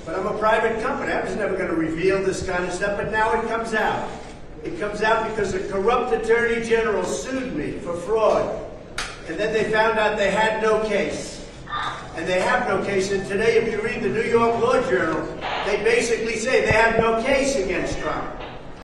But I'm a private company. I was never going to reveal this kind of stuff, but now it comes out. It comes out because a corrupt attorney general sued me for fraud. And then they found out they had no case. And they have no case. And today, if you read the New York Law Journal, they basically say they have no case against Trump.